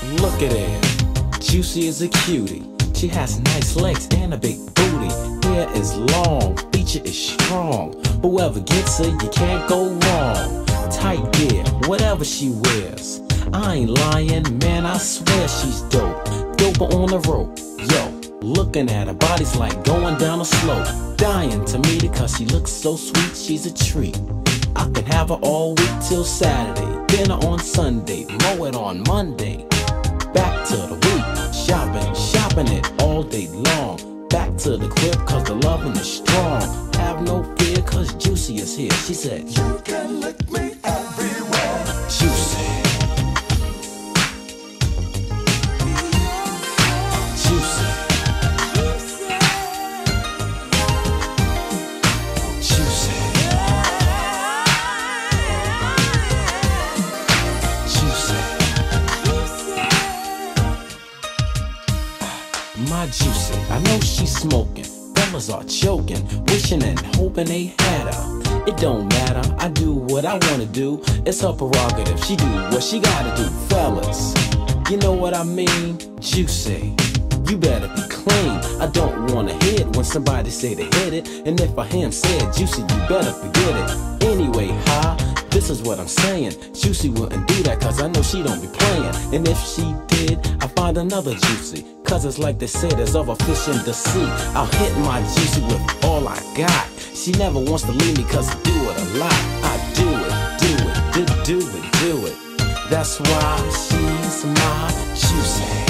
look at her. Juicy is a cutie. She has nice legs and a big booty. Hair is long, feature is strong. Whoever gets her, you can't go wrong. Tight gear, whatever she wears. I ain't lying, man, I swear she's dope. Doper on the rope, yo. Looking at her body's like going down a slope. Dying to meet her cause she looks so sweet, she's a treat. I can have her all week till Saturday. Dinner on Sunday, mow it on Monday. Back to the week, shopping it all day long. Back to the crib cause the loving is strong. Have no fear cause Juicy is here. She said, you can lick me everywhere. Juicy. Juicy. Juicy. My Juicy, I know she's smoking. Fellas are choking, wishing and hoping they had her. It don't matter, I do what I wanna do. It's her prerogative, she do what she gotta do. Fellas, you know what I mean? Juicy, you better be clean. I don't wanna hear it when somebody say they hit it. And if I hear him say it, Juicy, you better forget it. Anyway, this is what I'm saying. Juicy wouldn't do that cause I know she don't be playing. And if she did, I'll find another Juicy. Cause it's like they say, there's other fish in the sea. I'll hit my Juicy with all I got. She never wants to leave me cause I do it a lot. I do it. That's why she's my Juicy.